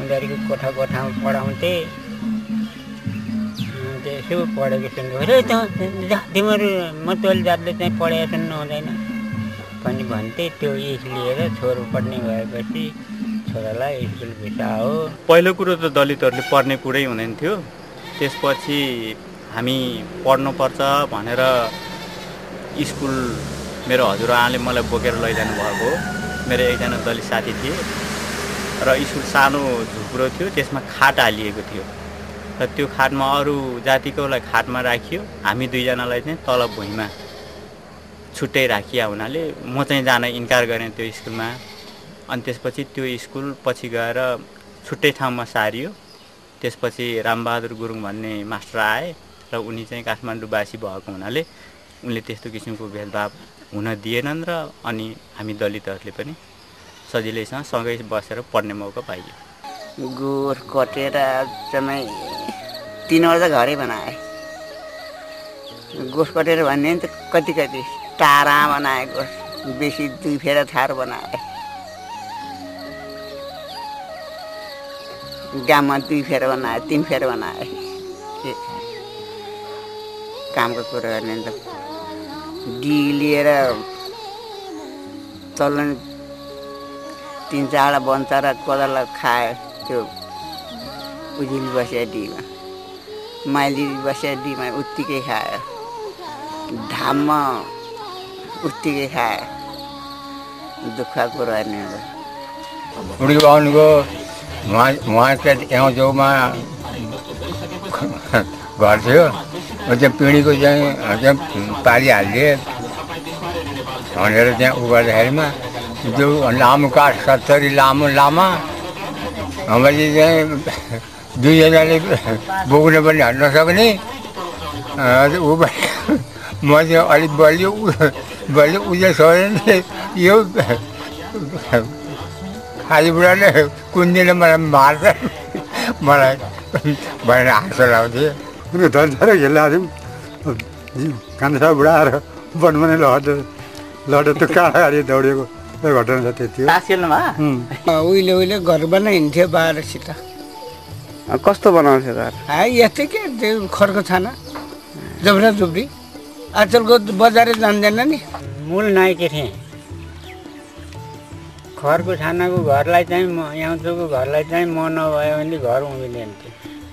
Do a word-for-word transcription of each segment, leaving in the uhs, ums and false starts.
उनीहरूको कोठा कोठामा पढाउँथे। त्यसो पढेको सुन्नु अरे त तिमीहरू मतवाली जातले चाहिँ पढाएको सुन्नु हुँदैन पनि भन्थे। त्यो इस लिएर छोरो पढ्ने भएपछि छोरालाई स्कुल भिसाओ। पहिलो कुरो त दलितहरूले पढ्ने कुरै हुँदैन थियो। त्यसपछि हामी पढ्नुपर्छ भनेर स्कुल मेरो हजुरआमाले मलाई बोकेर लैजानु भएको हो। मेरो एकजना दलित साथी थिए र स्कुल सानो झुप्रो थियो, त्यसमा खाट हालिएको थियो र त्यो खाटमा अरू जातिकोलाई खाटमा राखियो, हामी दुईजनालाई चाहिँ तल भुइँमा छुट्टै राखिया हुनाले म चाहिँ जान इन्कार गरेँ त्यो स्कुलमा। अनि त्यसपछि त्यो स्कुल पछि गएर छुट्टै ठाउँमा सारियो। त्यसपछि रामबहादुर गुरुङ भन्ने मास्टर आए र उनी चाहिँ काठमाडौँवासी भएको हुनाले उनले त्यस्तो किसिमको भेदभाव हुन दिएनन् र अनि हामी दलितहरूले पनि सजिलैसँग सँगै बसेर पढ्ने मौका पाइयो। गोठ कटेर चाहिँ तिनवटा घरै बनाए। गोठ कटेर भन्ने त कति कति टाढा बनाए, गोठ बेसी दुई फेर थार बनाए। गाममा दुई फेर बनाए, तिन फेर बनाए। कामको कुरो गर्ने त डी लिएर चल्न तिन चारवटा बन्छ र कोदालो खायो। त्यो उजिली बस्यो डीमा, माइली बस्यो डीमा उत्तिकै खायो, धाममा उत्तिकै खायो। दुःख कुरो हेर्ने उनीको आउनुको उहाँ उहाँका यहाँ छेउमा घर थियो, त्यो पिँढीको चाहिँ चाहिँ पारिहालिदिए भनेर त्यहाँ उ गर्दाखेरिमा त्यो लामो काठ सत्तरी लामो लामा हामीले चाहिँ दुईजनाले बोक्न पनि हाल्न सक्ने। ऊ म चाहिँ अलिक बलियो बलियो उयो छोडेर यो खाली बुढाले कुन दिन मलाई मार्छ मलाई भनेर हाँसो लाउँथेँ। उनीहरू धन्सार खेल्दा थियौँ। कान्छा बुढा आएर वनमा नै लड लड त्यो काँडा गाडी दौडेको घटना छ। त्यति हो। उहिले उहिले घर बनाइन्थ्यो बाह्रसित। कस्तो बनाउँथ्यो घर? यस्तै के त्यो खरको छाना जबरा जुब्री। आजकलको बजारै जान्दैन नि। मूल नाइके थिएँ। खरको छानाको घरलाई चाहिँ म यहाँको घरलाई चाहिँ म नभयो भने घर उभिँदैन थियो।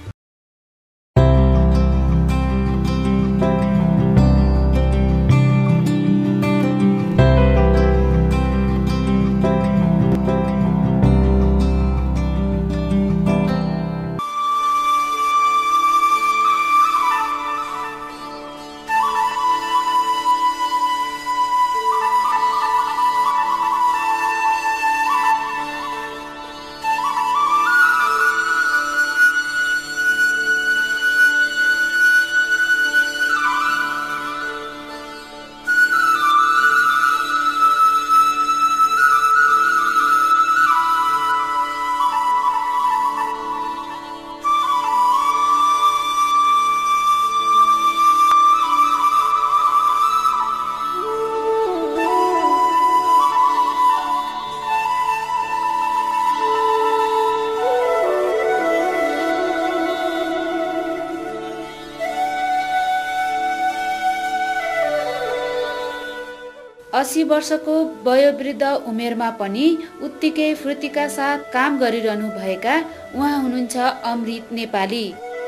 अस्सी वर्षको वयोवृद्ध उमेरमा पनि उत्तिकै फुर्तीका साथ काम गरिरहनु भएका उहाँ हुनुहुन्छ अमृत नेपाली।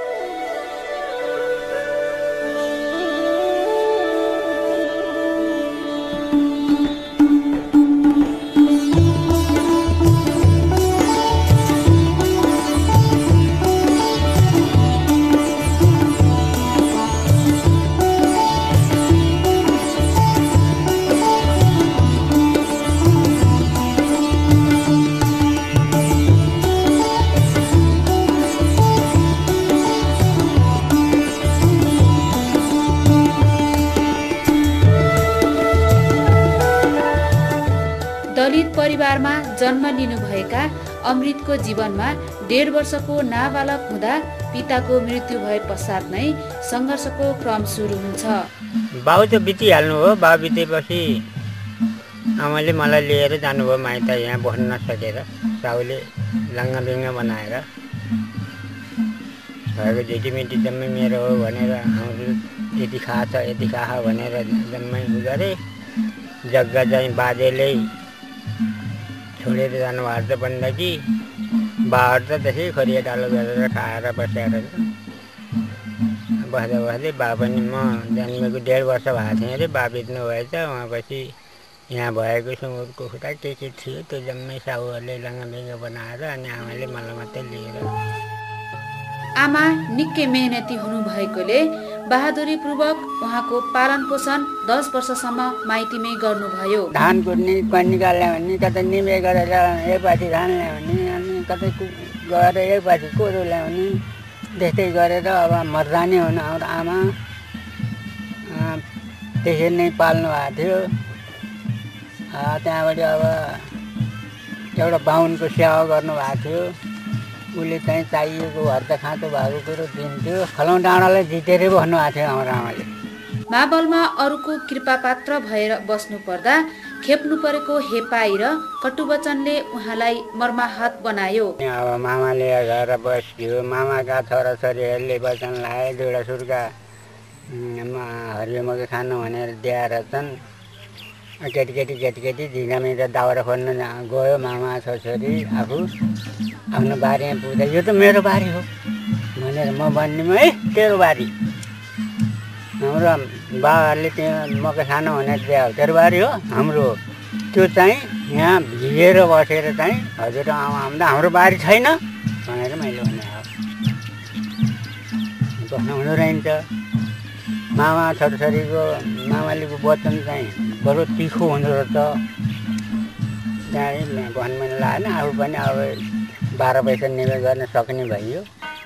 दलित परिवारमा जन्म लिनुभएका अमृतको जीवनमा डेढ वर्षको नाबालक हुँदा पिताको मृत्यु भए पश्चात नै सङ्घर्षको क्रम सुरु हुन्छ। बाउ त बितिहाल्नु हो। बाउ बितेपछि आमाले मलाई लिएर जानुभयो माइत, यहाँ बस्न नसकेर। साउले लाङ्गालुङ्गा बनाएर भएको झिटिमिटी जम्मै मेरो हो भनेर हाम्रो यति खा छ यति खा भनेर जम्मै उ गरे। जग्गा चाहिँ बाजेले छोडेर जानुभएको छ भनेदेखि बार त त्यसै खरिया डालो गरेर खाएर बसेर बस्दा बस्दै बा पनि म जन्मेको डेढ वर्ष भएको थिएँ अरे। बा बित्नु भएछ। उहाँपछि यहाँ भएको सुँगुरको खुट्टा के के थियो त्यो जम्मै साहुहरूले लाङ्गालुङ्गा बनाएर अनि आमाले मलाई मात्रै लिएर। आमा निकै मेहनती हुनुभएकोले बहादुरीपूर्वक उहाँको पालन पोषण दस वर्षसम्म माइतीमै गर्नुभयो। धान कुट्ने कन्निका ल्याउने कतै निमे गरेर एकपाटी धान ल्याउने अनि कतै गएर एकपाटी कोदो ल्याउने त्यस्तै गरेर अब मर्दानी हुनु हाम्रो आमा त्यसरी नै पाल्नु भएको थियो। त्यहाँबाट अब एउटा बाहुनको सेवा गर्नुभएको थियो। उसले चाहिँ चाहिएको हर्द खाँचो भएको कुरो दिन्थ्यो। खलौँ डाँडालाई जितेरै भन्नुभएको थियो हाम्रो आमाले। माबलमा अरूको कृपा पात्र भएर बस्नु पर्दा खेप्नु परेको हेपाई र कटुवचनले उहाँलाई मर्माहत बनायो। अब मामाले घर बस्यो। मामाका छोराछोरीहरूले वचन लाए दुईवटा सुर्का हरियो मकै खानु भनेर दिएर छन्। केटीकेटी केटीकेटी झिङ्गामिङ्गा दाउरा खोज्न गयो मामा छोरी आफू आफ्नो बारीमा पुग्दा यो त मेरो बारी हो भनेर म भन्नेमा है तेरो बारी हाम्रो बाबाहरूले त्यहाँ मकै खानु भनेर दियो तेरो बारी हो हाम्रो त्यो चाहिँ यहाँ भिजेर बसेर चाहिँ हजुर आमा आउँदा हाम्रो बारी छैन भनेर मैले भने हो। बस्नु हुनु रहन्छ। मामा छोराछोरीको मामालीको वचन चाहिँ बरु तिखो हुँदो रहेछ। त्यहाँ भन्नु लागेन। आफू पनि अब बाह्र पैसा निवेश गर्न सक्ने भइयो।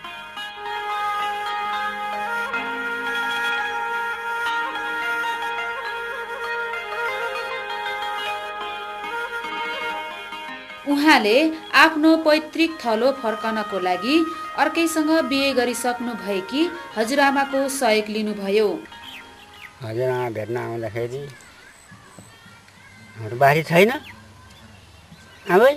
उहाँले आफ्नो पैतृक थलो फर्कनको लागि अर्कैसँग बिहे गरिसक्नु भएकी हजुरआमाको सहयोग लिनुभयो। हजुरआमा भेट्न आउँदाखेरि हाम्रो बारी छैन आमै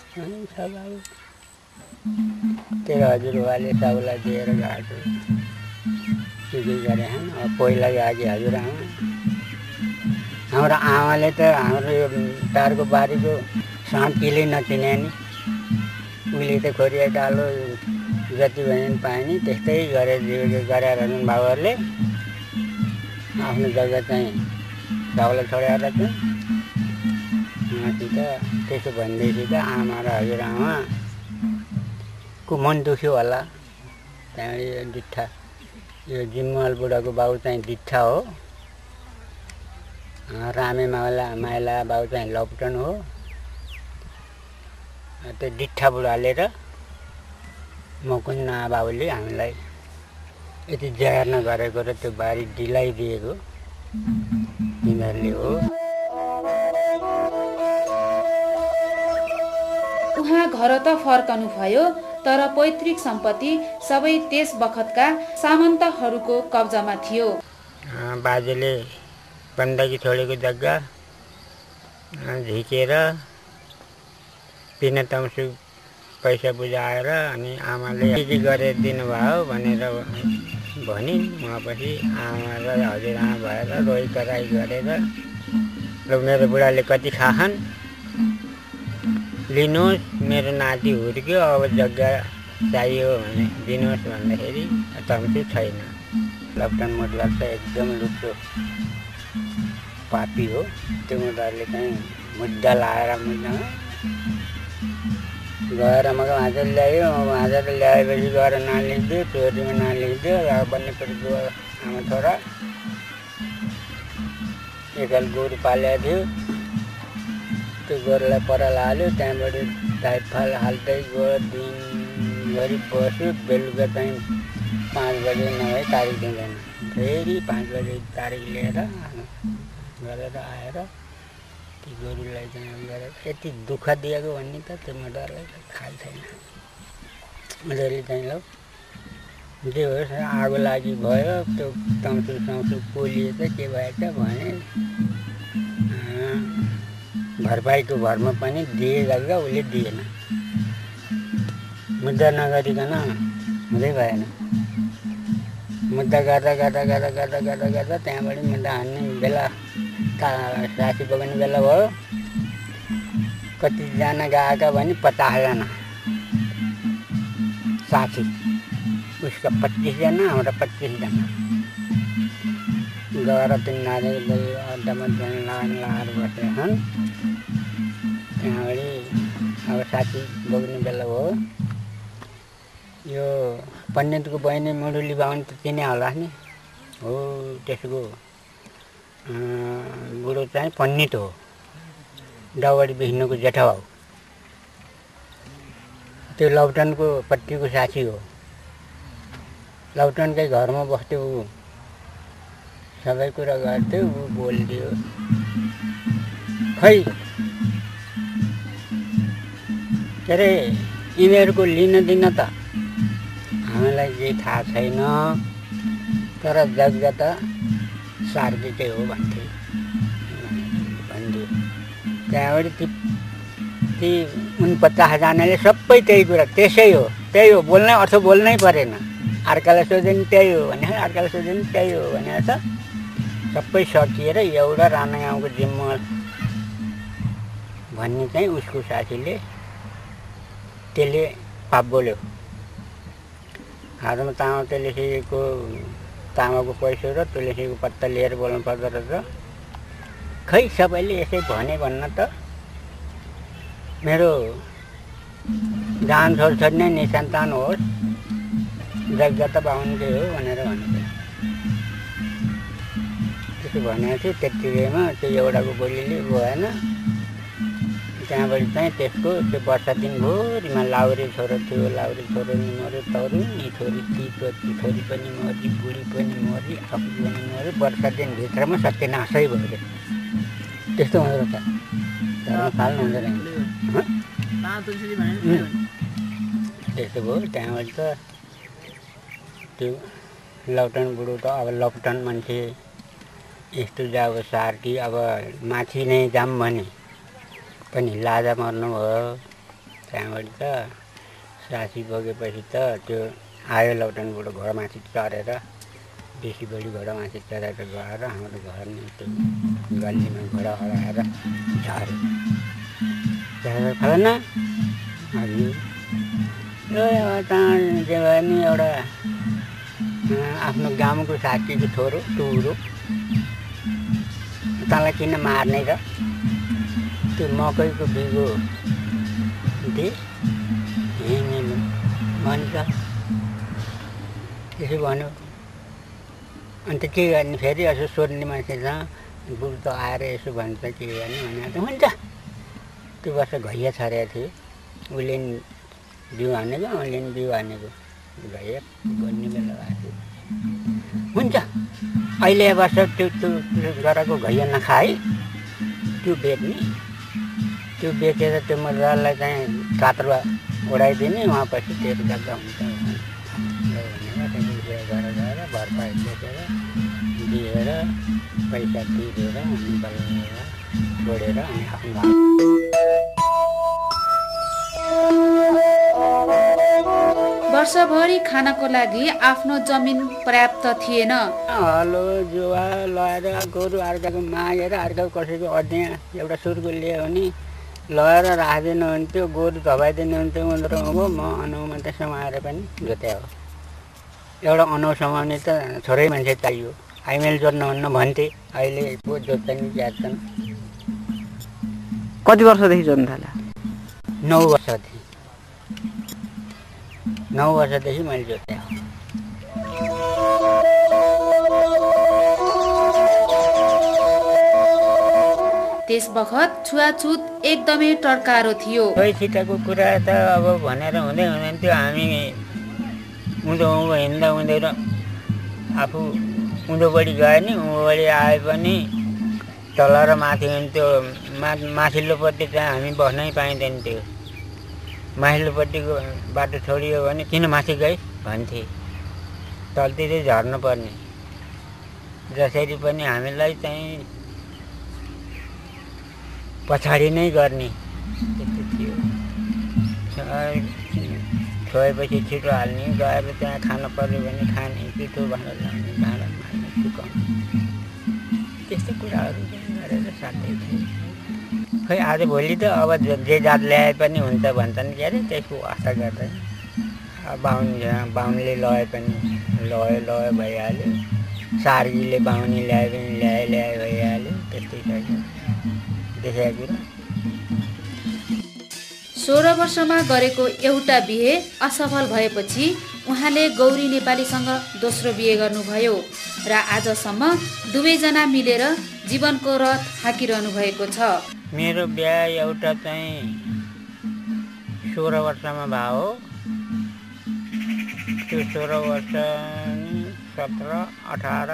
तेरो हजुरबाले सबैलाई दिएर गएको के के गरे पहिला गएकी हजुरआमा। हाम्रो आमाले त हाम्रो यो टारको बारीको साँपीले नचिने नि। उसले त खोरिया डालो जति भने पाए नि त्यस्तै गरेर गरेर बाबुहरूले आफ्नो जग्गा चाहिँ सबैलाई छोडेर चाहिँ उहाँसित त्यसो भनेदेखि त आमा र हजुरआमाको मन दुख्यो होला। त्यहाँबाट डिट्ठा यो जिम्मल बुढाको बाउ चाहिँ डिट्ठा हो। रामे माइला माइला बाउ चाहिँ लपटन हो। त्यो डिट्ठा बुढाले र मकुन्ना बाबुले हामीलाई यति जाहेर नगरेको र त्यो बारी दिलाइदिएको तिनीहरूले हो। उहाँ घर त फर्कनु भयो तर पैतृक सम्पत्ति सबै त्यस बखतका सामन्तहरूको कब्जामा थियो। बाजेले बन्दकी छोडेको जग्गा झिकेर पिना तम्सु पैसा बुझाएर अनि आमाले के गरेर दिनुभयो भनेर भनिन्। उहाँपछि आमा र हजुरआमा भएर रोइ कराई गरेर र मेरो बुढाले कति खाहन् लिनुहोस् मेरो नाति हुर्क्यो अब जग्गा चाहियो भने दिनुहोस् भन्दाखेरि तम्सु छैन। लपटन मुद्दा त एकदम लुप्तो पापी हो। त्यो मुद्दाले चाहिँ मुद्दा लाएर मुद्दामा गएर मग भाँचर ल्यायो। भाँचर ल्याएपछि गएर नाम लेखिदियो। चोरीमा नाम लेखिदियो। अब बन्ने परेको आमा छोरा एकल गोरु पालेको थियो। त्यो गोरुलाई पराल हाल्यो। त्यहाँबाट टाइफाल हाल्दै गयो। दिनभरि बस्यो। बेलुका चाहिँ पाँच बजे नभए तारिक दिँदैन। फेरि पाँच बजे तारिक लिएर गरेर आएर ती गोरुलाई चाहिँ गरेर यति दुःख दिएको भन्ने त त्यो मर्डरलाई त थाहा छैन। मजाले चाहिँ ल जे होस् आगो लागि भयो। त्यो तम्सु तम्सु पोलियो त के भएछ भने भरपाईको भरमा पनि दिए जग्गा उसले दिएन। मुद्दा नगरिकन हुँदै भएन। मुद्दा गर्दा गर्दा गर्दा गर्दा गर्दा गर्दा त्यहाँबाट मुद्दा हान्ने बेला साथी बगाउने बेला भयो। कतिजना गएका भने पचासजना साथी, उसका पच्चिसजना हाम्रा पच्चिसजना गएर तिनीहरू अड्डामा लगानी लगाएर बसेका छन्। त्यहाँबाट अब साथी बग्ने बेला भयो। यो पण्डितको बहिनी मुडुली बाहुन त चिने होला नि, हो त्यसको बुढो चाहिँ पण्डित हो, दाउवाडी विष्णुको जेठा भाउ। त्यो लौटनको पट्टिको साथी हो। लौटनकै घरमा बस्थ्यो ऊ, सबै कुरा गर्थ्यो, ऊ बोलिदियो। खै के अरे यिनीहरूको लिन दिन त हामीलाई केही थाहा छैन, तर जग्गा त सार्दिकै हो भन्थे भनिदियो। त्यहाँबाट ती ती उन पचासजनाले सबै त्यही कुरा त्यसै हो त्यही हो बोल्नै अर्थ बोल्नै परेन। अर्कालाई सोध्यो नि त्यही हो भने, अर्कालाई सोध्यो नि त्यही हो भने त सबै सकिएर एउटा राणा गाउँको जिम्मा भन्ने चाहिँ उसको साथीले त्यसले पाप बोल्यो। हातमा तामा तुलसीको तामाको पैसा र तुलसीको पत्ता लिएर बोल्नु पर्दो रहेछ। खै सबैले यसै भने भन्न त मेरो जान छोरछोरी नै निसन्तान होस्, जग्गा त बाहुनकै हो भनेर भनेको। त्यसो भनेको थियो। त्यतिकैमा त्यो एउटाको बोलीले भएन। त्यहाँबाट चाहिँ त्यसको त्यो वर्षा दिनभरिमा लाउरे छोरो थियो, लाउरे छोरो नि मऱ्यो, तरुनी छोरी तितो छोरी पनि मरी, बुढी पनि मरी, आफू पनि मऱ्यो। वर्षा दिनभित्रमा सत्यनाशै भयो। त्यस्तो हुँदो रहेछ, धर्म फाल्नु हुँदो रहेछ। त्यस्तो भयो। त्यहाँबाट त त्यो लौटन बुढो त अब लौटन मान्छे यस्तो जाब सार कि अब माथि नै जाम भने पनि लाजा मर्नु भयो। त्यहाँबाट त साथी बगेपछि त त्यो आयो लौटन बुढो घोडामाथि चढेर, बेसी बढी घोडामाथि चढेर गएर हाम्रो घर नै त्यो गल्लीमा घोडा हराएर झऱ्यो। झरेर फलान हजुर यो के भयो नि एउटा आफ्नो गाउँको साथीको छोरो टुरो तँलाई किन मार्ने र त्यो मकैको बिगो दे हिँड्नु भन्छ। त्यसो भन्यो। अन्त के गर्ने फेरि यसो सोध्ने मान्छे छ, बुढो त आएर यसो भन्छ के गर्ने भने त हुन्छ। त्यो वर्ष घैया छरेको थियो, उसले नि बिउ हानेको, उसले नि बिउ हानेको, घैया गर्ने बेला भएको हुन्छ। अहिले वर्ष त्यो त्यो गराएको घैया नखाए त्यो बेच्ने, त्यो बेचेर त्यो मजालाई चाहिँ कात्रो उडाइदिने, उहाँपछि तेरो जग्गा हुन्छ भनेर गरेर गएर भरपाई बेचेर दिएर पैसा तिरेर अनि बल्ल छोडेर अनि आफ्नो वर्षभरि खानको लागि आफ्नो जमिन पर्याप्त थिएन। हलो जुवा लगाएर गोरु अर्काको मागेर अर्काको कसैको अध्ययन एउटा सुरको लियो भने लगाएर राखिदिनु हुन्थ्यो, गोरु धपाइदिनु हुन्थ्यो। उनीहरू अब म अनाउमा त समाएर पनि जोत्या हो। एउटा अनाउ समाउने त छोरै मान्छे चाहियो। आइमेल जोत्नुहुन्न भन्थे, अहिले पो जोत्छन् ज्याच्छन्। कति वर्षदेखि जोत्नु थाल्यो? नौ वर्षदेखि नौ वर्षदेखि मैले जोत्या हो। त्यस बखत छुवाछुत एकदमै टर्कारो थियो। खोइ छिटाको कुरा त अब भनेर हुँदै हुँदैन थियो। हामी उँधो उँभो हिँड्दा हुँदैन आफू उँधोपट्टि गयो नि, उँभोपट्टि आए पनि तल र माथि हुन्थ्यो। मा माथिल्लोपट्टि चाहिँ हामी बस्नै पाइँदैन थियो। माथिल्लोपट्टिको बाटो छोडियो भने किन माथि गए भन्थे, तलतिर झर्नुपर्ने। जसरी पनि हामीलाई चाहिँ पछाडि नै गर्ने त्यस्तो थियो। छोएपछि छिटो हाल्ने, गएर त्यहाँ खानु पर्यो भने खाने, पिठो भनेर ल्याउने, भाँडा मार्ने, सुकाउने, त्यस्तै कुराहरू गरेर साथै थियो। खै आज भोलि त अब जे जात ल्याए पनि हुन्छ भन्छन् के अरे, त्यसको आशा गर्दैन। बाहुन बाहुनले लए पनि लयो लयो भइहाल्यो, सार्गीले बाहुनी ल्याए पनि ल्याए ल्याए भइहाल्यो, त्यस्तै छ देखेको कुरा। सोह्र वर्षमा गरेको एउटा बिहे असफल भएपछि उहाँले गौरी नेपालीसँग दोस्रो बिहे गर्नुभयो र आजसम्म दुवैजना मिलेर जीवनको रथ हाँकिरहनु भएको छ। मेरो बिहा एउटा चाहिँ सोह्र वर्षमा भयो। त्यो सोह्र वर्ष सत्र अठार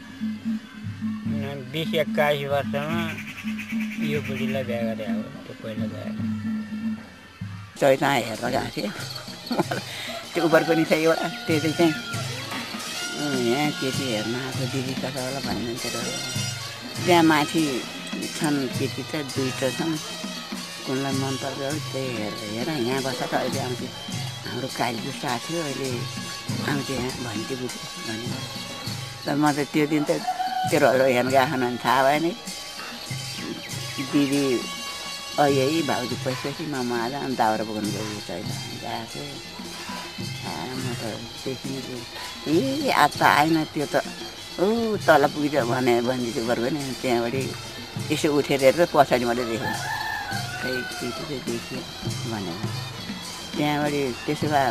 बिस एक्काइस वर्षमा यो बुढीलाई बिहा गरे अब त्यो पहिला बिहा चैता हेर्न गएको थिएँ त्यो उपरको नि छ एउटा त्यो चाहिँ यहाँ केटी हेर्न आएको दिदी कता होला भन्नुहुन्थ्यो। त्यहाँ माथि छन् केटी त दुईवटा छन्, कुनलाई मन पर्छ त्यही हेरेर हेर यहाँ बस्छ त अहिले आउँथ्यो हाम्रो कालीको साथ थियो अहिले आउँथ्यो यहाँ भन्थे बुझ्यो भनेर। तर म त त्यो दिन त तेरोहरू हेर्न गएको भने थाहा भयो नि दिदी अहिले भाउजू पैसापछि म आज अनि दाउरा बोक्नु गयो चाहिँ गएको थिएँ। म त देखिनु ए आज त आएन त्यो त ऊ तल पुग्छ भने भनिदिएको गर्यो नि त्यहाँबाट यसो उठेर हेरेर पछाडि मात्रै देखेँ खै केटी चाहिँ देखियो भनेर। त्यहाँबाट त्यसो भए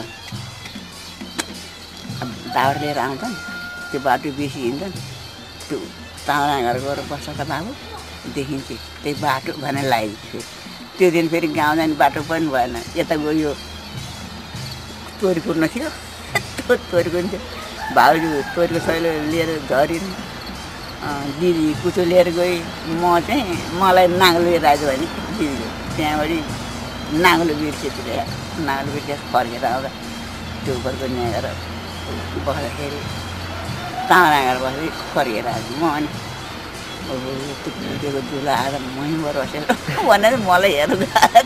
दाउरा लिएर आउँछन् त्यो बाटो बेसी हिँड्छन् त्यो ताउरा घर गएर बस्छ त बाबु देखिन्छ त्यही बाटो भनेर लगाइदिन्छु। त्यो दिन फेरि गाउँ जाने बाटो पनि भएन, यता गयो तोरी कुर्न थियो तोरी कुर्न्थ्यो भाउजू तोरीको सैलो लिएर झरिन्, दिदी कुचो लिएर गई, म चाहिँ मलाई नाङ्लो लिएर आएको भने दिदीले त्यहाँबाट नाङ्लो बिर्सेतिर नाङ्लो बिर्सेर फर्केर आउँदा त्यो उपरको न्याएर बस्दाखेरि ताँडा घर बस्दै फर्केर आएको म अनि त्यो दुला आएर महीँबाट बसेर भनेर मलाई हेर्नु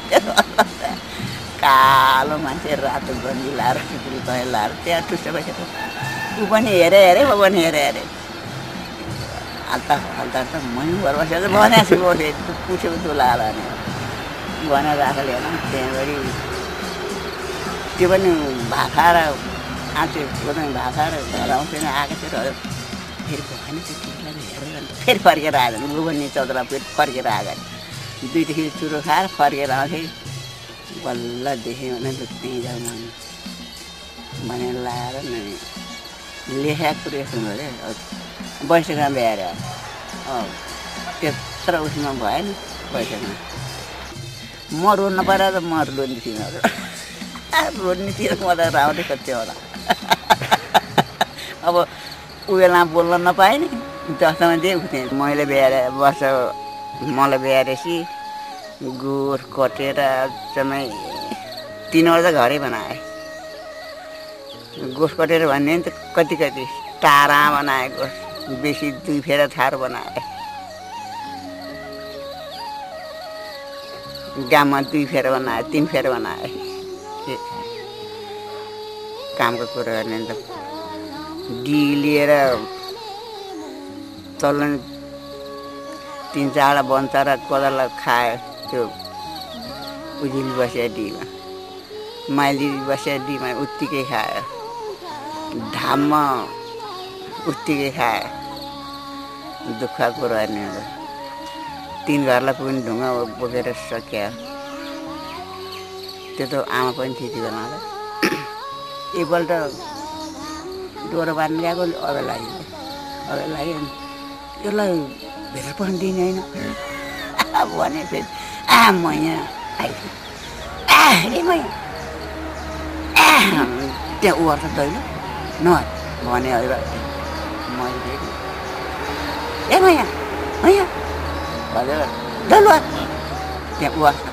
कालो मान्छे रातो गन्जी लाएर टुक्री कहीँ लाएर त्यहाँ टुस्छ बसेर ऊ पनि हेरे हेरे म पनि हेरे हेरे हल्ता हल्ता त महीँबाट बसेर भनेको छु बसेँ पुछेको दुला आएर भनेर राखेर हेर्न त्यहाँबाट त्यो पनि भाखा र आँचे पनि भाखा र घर आउँथेन आएको थियो फेरि भने त्यो टिकलाई हेरेर फेरि फर्केर आएर गोबनी चौधरा फेरि फर्केर आएको दुईदेखि चुरो खाएर फर्केर आउँथेँ बल्ल देखेँ भने त त्यहीँ जाउँ भनेर लाएर लेखाएको कुरो यस्तो भयो अरे बैठकमा भ्याएर त्यत्रो उसमा भयो नि बैठकमा म रोड्नु पऱ्यो त म रोड्ने थिइनँ रोड्ने थिएन म त राउँदै खोज्थेँ होला। अब ऊ बेला बोल्न नपाएँ नि जस्तोमा दिएको थिएँ मैले भ्याएर वर्ष मलाई भ्याएपछि गुड कटेर चाहिँ तिनवटा घरै बनाएँ। गोस कटेर भन्ने नि त कति कति टाढा बनाएँ, गोस बेसी दुई फेर थार बनाएँ, गाममा दुई फेर बनाएँ तिन फेर बनाएँ। कामको कुरो गर्ने त डी लिएर चल्न तिन चारवटा बन्छ र कोदालो खायो त्यो उजिली बस्यो डीमा, माइली बस्यो डीमा उत्तिकै खायो, धाममा उत्तिकै खायो। दुःख कुरो हेर्ने तिन घरलाई पुग्ने ढुङ्गा बोकेर सक्यो। त्यो त आमा पनि थियो त्यो बेला एकपल्ट डोरो बाँध्नु गएको अबे लाग्यो अबे लाग्यो यसलाई भेटेर पनि दिने होइन भने फेरि आ म यहाँ आइपुग्यो ए म त्यहाँ ऊ अर्थ दैलो न भने अहिले मैले फेरि ए म यहाँ म यहाँ हजुर दैलो त्यहाँ ऊ अर्थ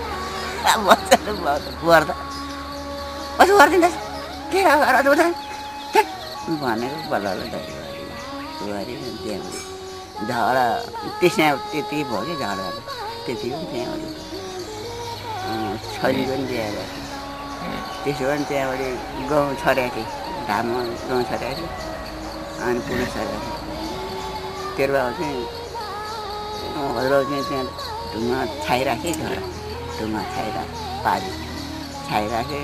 ऊ अर्थ अझ गरिदिँदैछ के भनेको बल्ल बुहारी त्यहाँ झगडा त्यसमा त्यति भयो कि झगडा त्यति पनि त्यहाँबाट छोरी पनि दिएर त्यसो भने त्यहाँबाट गाउँ छरेको थिएँ धाममा गाउँ छरेको थिएँ अनि पुलिस छरेको थिएँ तेरो बाबु चाहिँ हजुर चाहिँ त्यहाँ ढुङ्गा छाइराखेँ छोरा ढुङ्गा छाइरा पारी छाइराखेँ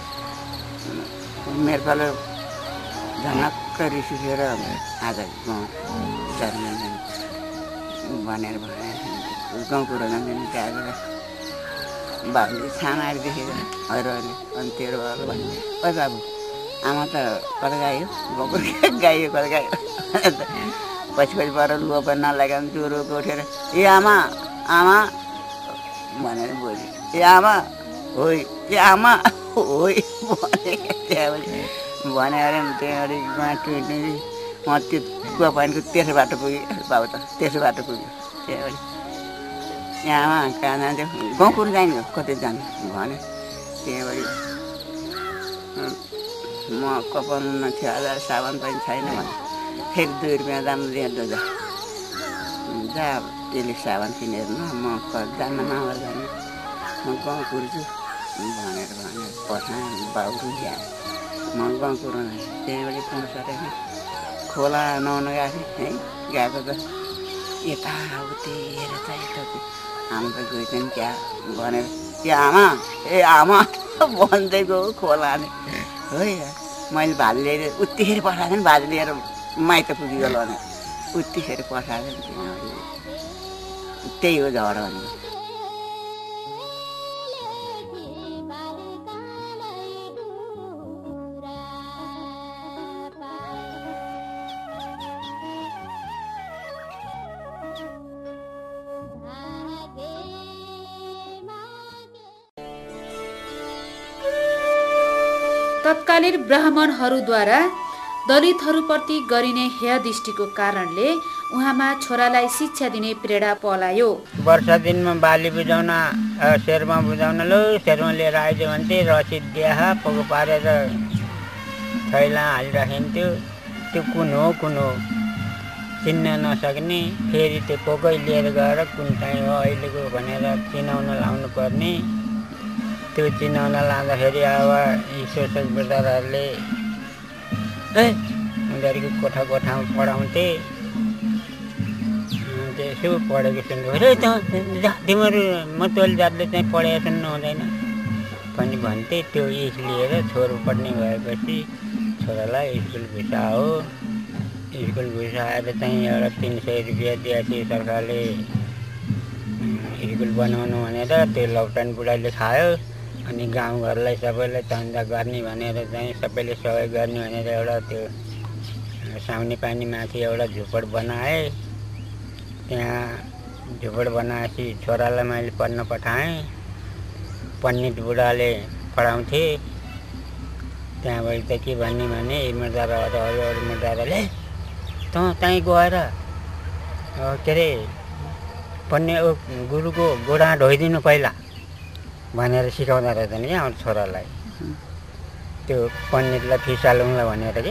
मेरो पालो झनक्क रिस उठेर आज गाउँ जाँदैन भनेर भने गाउँको जाँदैन त्यहाँ बाबुले छानाहरू देखेर हजुरहरूले अनि तेरो बाबु भन्यो ओ बाबु आमा त कता गयो गाउँको गाइयो कता गयो पछि पछि पर लुगा पनि नलाग्यो भने ज्वरोको उठेर ए आमा आमा भनेर बोल्यो ए आमा होइ ए आमा होइ भने त्यहाँबाट भने अरे त्यहाँबाट टुट्ने म त्यो कुवा पानीको तेस्रो बाटो पुगेँ बाबु त तेस्रो बाटो पुग्यो त्यहाँबाट यहाँमा कहाँ जान्थ्यो गाउँ कुरो जाने कतै जाने भने त्यहाँबाट म कपाउनु थियो हजार साबुन पनि छैन भने फेरि दुई रुपियाँ दाम लिएर जा जा त्यसले साबुन किनेर न म जान्न नभएर जाने म गाउँ कुर्छु भनेर भनेर पठाएँ बाउ रुझ्या म गाउँ कुरो त्यहाँबाट पाउँछ रहेछ खोला नुहाउनु गएको थिएँ है गएको त यताउति हेर त यताउति आमा त गयो चाहिँ क्या भनेर ए आमा ए आमा भन्दै गयो खोलाले है मैले भात लिएर उत्तिखेर पठाएको थिएँ भात लिएर माइत पुगिगयो भने उत्तिखेर पठाएको थिएँ त्यही हो झगडा भनेको तत्कालीन ब्राह्मणहरूद्वारा दलितहरूप्रति गरिने हेयदृष्टिको कारणले उहाँमा छोरालाई शिक्षा दिने प्रेरणा पलायो। वर्षा दिनमा बाली बुझाउन शेरमा बुझाउन लो शेरमा लिएर आइज भन्थे रसिद दिया पोको पारेर थैला हालिराखिन्थ्यो त्यो कुन हो कुन हो चिन्न नसक्ने फेरि त्यो पोकै लिएर गएर कुन चाहिँ हो अहिलेको भनेर चिनाउन लाउनु पर्ने त्यो चिनाउन लाँदाखेरि अब यी सोसल बजारहरूले ए उनीहरूको कोठा कोठामा पढाउँथे त्यसो पढेको सुन्नु अरे त तिमीहरू मतवाली जातले चाहिँ पढेको सुन्नु हुँदैन पनि भन्थे त्यो इस लिएर छोरो पढ्ने भएपछि छोरालाई स्कुल घुसाओ स्कुल घुसाएर चाहिँ एउटा तिन सय रुपियाँ दिएपछि सरकारले स्कुल बनाउनु भनेर त्यो लकडाउन बुढाले खायो अनि गाउँघरलाई सबैलाई चन्दा गर्ने भनेर चाहिँ सबैले सहयोग गर्ने भनेर एउटा त्यो साउने पानी माथि एउटा झुपड बनाए त्यहाँ झुपड बनाएपछि छोरालाई मैले पढ्न पठाएँ पण्डित बुढाले पढाउँथे त्यहाँबाट त के भन्ने भने मर्दारा अरू अरू मर्दाराले त त्यहीँ गएर के अरे पढ्ने गुरुको गोडा धोइदिनु पहिला भनेर सिकाउँदा रहेछ नि क्या छोरालाई त्यो पण्डितलाई फिसालौँला भनेर कि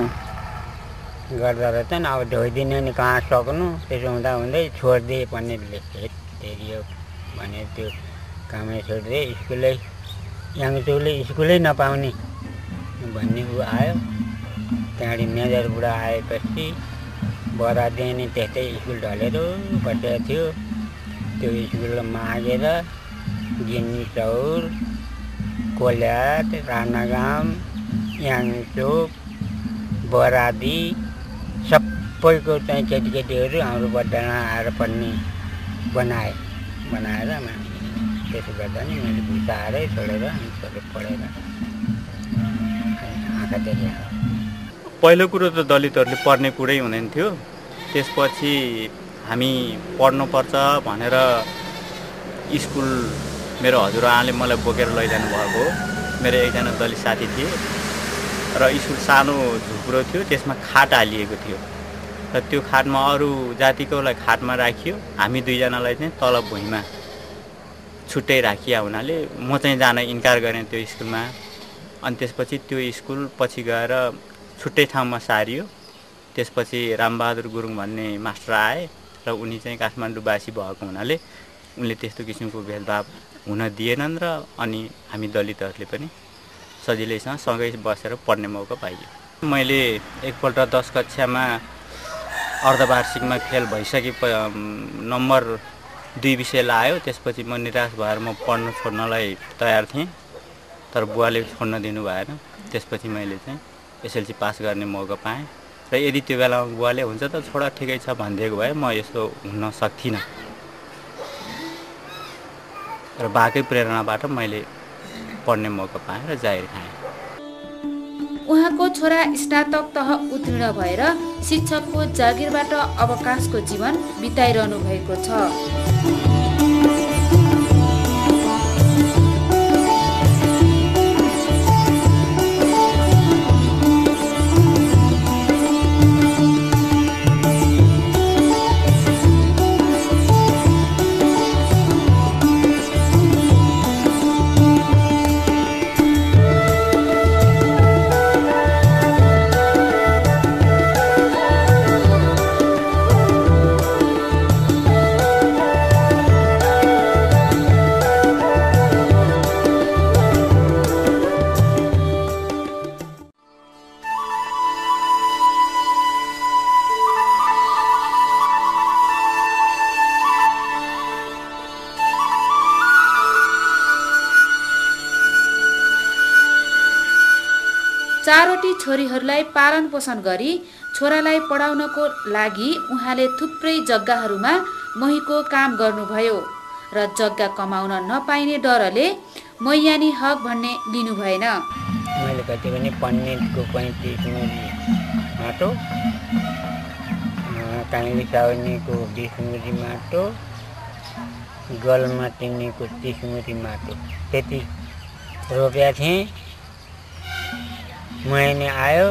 गर्दा रहेछन् अब धोइदिने नि कहाँ सक्नु त्यसो हुँदा हुँदै छोडिदिए पण्डितले फेरि यो भनेर त्यो कामै छोडिदिए स्कुलै याङचौले स्कुलै नपाउने भन्ने ऊ आयो त्यहाँदेखि मेजर बुढा आएपछि बरा दिने त्यस्तै स्कुल ढलेर बसेको थियो त्यो स्कुल मागेर गिनी चौर कोल्याट राणागाम याङचोक बरादी सबैको चाहिँ केटीकेटीहरू हाम्रो बड्डामा आएर पढ्ने बनाए बनाएर त्यसो गर्दा नि मैले घुसाएरै छोडेर अनि छोडेर पढेर आँखा देखेँ। पहिलो कुरो त दलितहरूले पढ्ने कुरै हुँदैन थियो। त्यसपछि हामी पढ्नुपर्छ भनेर स्कुल मेरो हजुरआमाले मलाई बोकेर लैजानु भएको। मेरो एकजना दलित साथी थिए र स्कुल सानो झुप्रो थियो, त्यसमा खाट हालिएको थियो र त्यो खाटमा अरू जातिकोलाई खाटमा राखियो, हामी दुईजनालाई चाहिँ तल भुइँमा छुट्टै राखिया हुनाले म चाहिँ जान इन्कार गरेँ त्यो स्कुलमा। अनि त्यसपछि त्यो स्कुल पछि गएर छुट्टै ठाउँमा सारियो। त्यसपछि रामबहादुर गुरुङ भन्ने मास्टर आए र उनी चाहिँ काठमाडौँवासी भएको हुनाले उनले त्यस्तो किसिमको भेदभाव हुन दिएनन् र अनि हामी दलितहरूले पनि सजिलैसँग सँगै बसेर पढ्ने मौका पाइयो। मैले एकपल्ट दस कक्षामा अर्धवार्षिकमा फेल भइसके नम्बर दुई विषय लायो। त्यसपछि म निराश भएर म पढ्न छोड्नलाई तयार थिएँ, तर बुवाले छोड्न दिनु भएन। त्यसपछि मैले चाहिँ एसएलसी पास गर्ने मौका पाएँ र यदि त्यो बेलामा बुवाले हुन्छ त छोडा ठिकै छ भनिदिएको भए म यस्तो हुन सक्थिनँ र बाकै प्रेरणाबाट मैले पढ्ने मौका पाएँ र जाहिर खाएँ। उहाँको छोरा स्नातक तह उत्तीर्ण भएर शिक्षकको जागिरबाट अवकाशको जीवन बिताइरहनु भएको छ। चारवटी छोरीहरूलाई पालन पोषण गरी छोरालाई पढाउनको लागि उहाँले थुप्रै जग्गाहरूमा मोहीको काम गर्नुभयो र जग्गा कमाउन नपाइने डरले मैयानी हक भन्ने लिनु भएन। मैले कति पनि पण्डितको पैँतिस मुरी माटो, काइली साउनीको बिस मुरी माटो, गलमा तिनीको तिस मुरी माटो त्यति रोपेका थिएँ। मैनी आयो,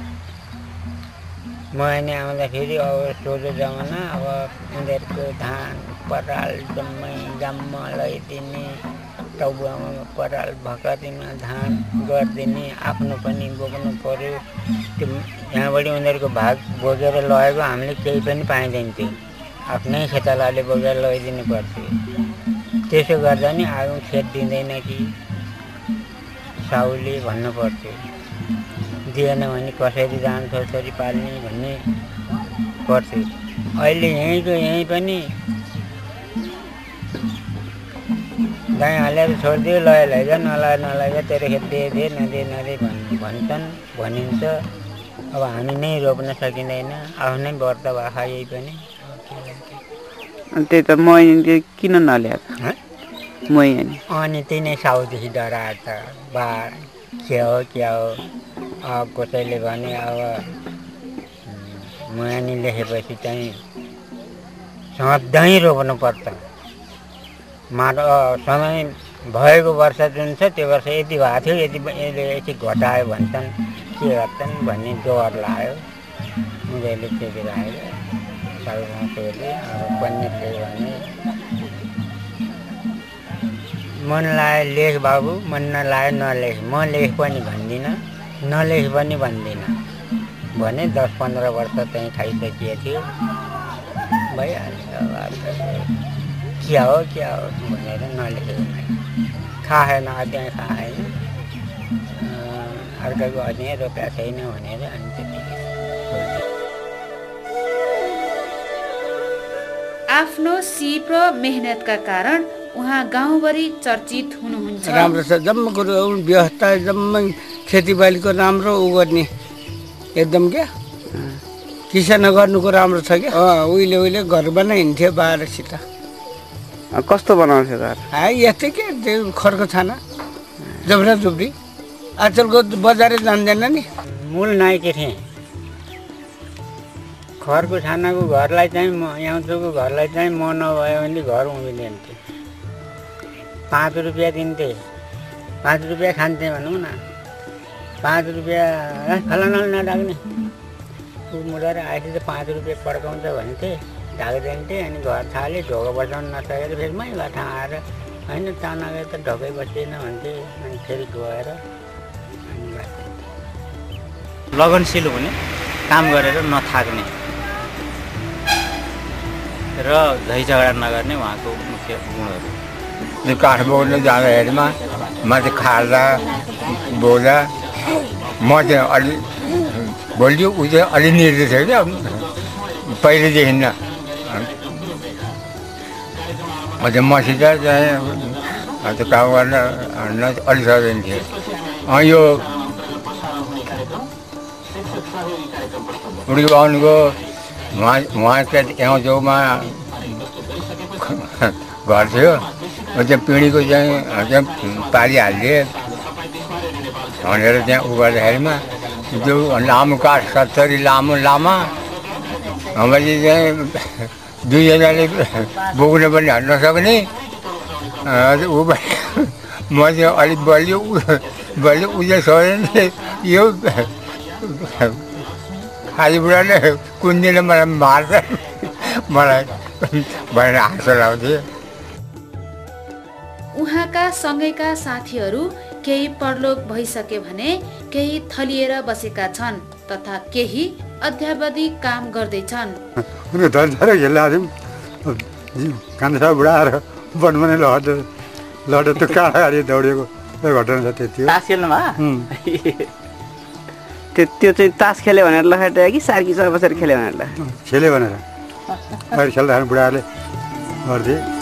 मैनी आउँदाखेरि अब सोझो जमाना अब उनीहरूको धान पराल जम्मै जम्मा लैदिने, टाउबामा पराल भकादिमा धान गरिदिने, आफ्नो पनि बोक्नु पर्यो। त्यो यहाँबाट उनीहरूको भाग बोकेर लगेको हामीले केही पनि पाइँदैन थियो, आफ्नै खेतालाले बोकेर लैदिनु पर्थ्यो। त्यसो गर्दा नि आगो खेत दिँदैन कि साउले भन्नु पर्थ्यो, दिएन भने कसरी जान छोरी पाल्ने भन्ने पर्थ्यो। अहिले यहीँको यहीँ पनि गाई हालेर छोडिदियो, लय लैज नलय नलैज तेरो खेत दिए दिए नदिए नदिए भन् भन्छन् भनिन्छ। अब हामी नै रोप्न सकिँदैन, आफ्नै व्रत भाषा यही पनि। अनि त्यही त मैनी किन नल्याएको मैनी? अनि त्यही नै साउदेखि डराएर त बा के हो क्या हो। अब कसैले भने अब मैनी लेखेपछि चाहिँ सधैँ रोप्नुपर्छ। माटो समय भएको वर्ष जुन छ त्यो वर्ष यति भएको थियो, यति यसले यति घटायो भन्छन्, के गर्छन् भन्ने डर लाग्यो। उनीहरूले त्यति राखेर साउले अब पण्डितले भने मन लाए लेख बाबु, मन नलाए नलेख। म लेख पनि भन्दिनँ, नलेख पनि भन्दिनँ भने दस पन्ध्र वर्ष चाहिँ खाइसकिएको थियो। भइहाल्यो क्या हो क्या हो भनेर नलेखेको खाएन, अध्ययन खाएन, अर्काको अध्ययन रोपेको छैन भनेर अनि त्यतिकै आफ्नो सिप र मेहनतका कारण उहाँ गाउँभरि चर्चित हुनुहुन्छ। राम्रो छ, जम्मै कुरो व्यवस्था जम्मै खेतीबालीको राम्रो उ गर्ने एकदम क्या किसान गर्नुको राम्रो छ क्या। उहिले उहिले घर बनाइन्थ्यो बाह्रसित। कस्तो बनाउँथ्यो घर? यस्तै के त्यो खरको छाना जबरा जुब्री। आजकलको बजारै जान्दैन नि। मूल नाइके थिएँ। खरको छानाको घरलाई चाहिँ म यहाँको घरलाई चाहिँ म नभयो भने घर उभिँदैन थियो। पाँच रुपियाँ दिन्थे, पाँच रुपियाँ खान्थेँ भनौँ न। पाँच रुपियाँ फलाना नडाक्ने मुडाएर आएपछि त पाँच रुपियाँ पड्काउँछ भन्थे, ढाकिदिन्थे। अनि घर थाले ढोका बचाउनु नसकेर फेरि मै घर आएर होइन चानागेर त ढोकै बसिएन भन्थे। अनि फेरि गएर अनि बसिदिन्थे। लगनशील हुने, काम गरेर नथाक्ने र झै झगडा नगर्ने उहाँको मुख्य गुणहरू। त्यो काठ बोक्न जाँदाखेरिमा माथि खाल्दा बोल्दा म चाहिँ अलि बलियो ऊ चाहिँ अलि निर्देश थियो क्या पहिलेदेखि न अझ मसित चाहिँ त्यो काम गर्न अलि सक्दैन थियो यो उडी बाहुनको उहाँ उहाँका यहाँ छेउमा घर थियो त्यो पिँढीको चाहिँ चाहिँ पारिहालिदिए भनेर त्यहाँ उ गर्दाखेरिमा त्यो लामो काठ सत्तरी लामो लामा मैले चाहिँ दुईजनाले बोक्न पनि हाल्न नसक्ने ऊ म चाहिँ अलिक बलियो बलियो ऊ चाहिँ सक्दैन यो खाली बुढाले कुन दिन मलाई मार्छ मलाई भनेर हाँसो लाउँथ्यो। उहाँका सँगैका साथीहरू केही परलोक भइसके भने केही थलिएर बसेका छन् तथा केही अध्यावधि काम गर्दैछन्। उनीहरू धनसार खेल्दा कान्छा बुढा आएर बनमने लड लड त्यो काँडा गाडी दौडेको घटना छ त्यति हो। तास खेल्नुभयो त्यो त्यो चाहिँ तास खेल्यो भनेर लखेट्यो कि सार्की सर बसेर खेल्यो भनेर खेल्यो भनेर अहिले खेल्दाखेरि बुढाहरूले गर्थे।